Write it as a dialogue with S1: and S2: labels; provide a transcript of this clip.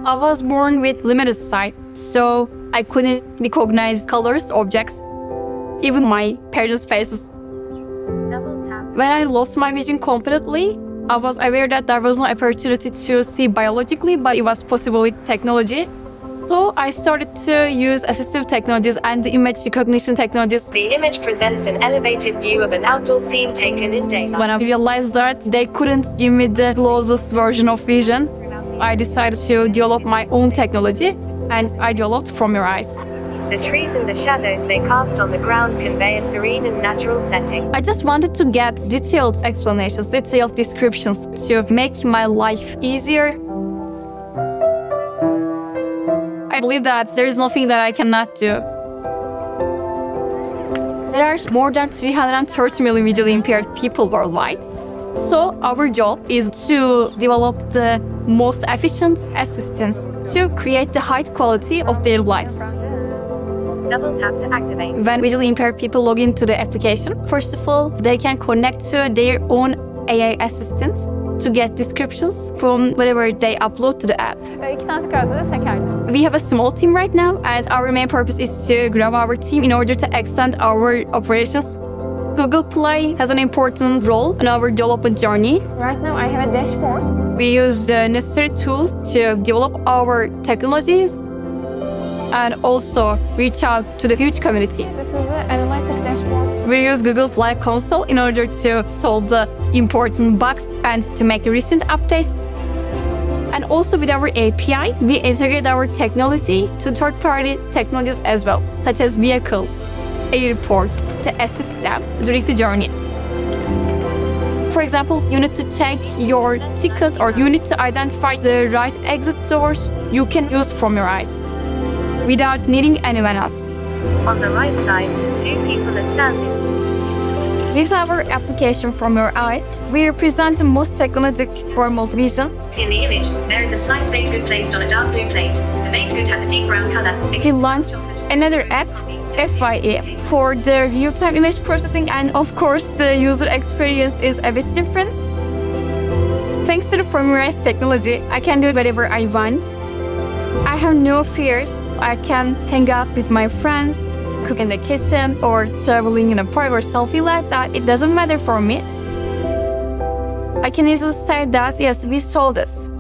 S1: I was born with limited sight, so I couldn't recognize colors, objects, even my parents' faces. When I lost my vision completely, I was aware that there was no opportunity to see biologically, but it was possible with technology. So I started to use assistive technologies and the image recognition technologies.
S2: The image presents an elevated view of an outdoor scene taken in daylight.
S1: When I realized that they couldn't give me the closest version of vision, I decided to develop my own technology, and I developed From Your Eyes.
S2: The trees and the shadows they cast on the ground convey a serene and natural setting.
S1: I just wanted to get detailed explanations, detailed descriptions to make my life easier. I believe that there is nothing that I cannot do. There are more than 330 million visually impaired people worldwide. So our job is to develop the most efficient assistants to create the high quality of their lives.
S2: Double tap to activate.
S1: When visually impaired people log into the application, first of all, they can connect to their own AI assistants to get descriptions from whatever they upload to the app. We have a small team right now, and our main purpose is to grow our team in order to extend our operations. Google Play has an important role in our development journey. Right now, I have a dashboard. We use the necessary tools to develop our technologies and also reach out to the huge community.
S3: This is an analytic dashboard.
S1: We use Google Play Console in order to solve the important bugs and to make the recent updates. And also with our API, we integrate our technology to third-party technologies as well, such as vehicles, airports, to assist them during the journey. For example, you need to check your ticket or you need to identify the right exit doors. You can use From Your Eyes without needing anyone else.
S2: On the right side, two people are standing.
S1: With our application From Your Eyes, we represent the most technological form of vision.
S2: In the image, there is a sliced baked good placed on a dark blue plate. The baked good has a deep brown color.
S1: We launched another app, FYE, for the real-time image processing, and of course the user experience is a bit different. Thanks to the From Your Eyes technology, I can do whatever I want. I have no fears. I can hang out with my friends, cook in the kitchen, or traveling in a park or selfie like that. It doesn't matter for me. I can easily say that, yes, we solved this.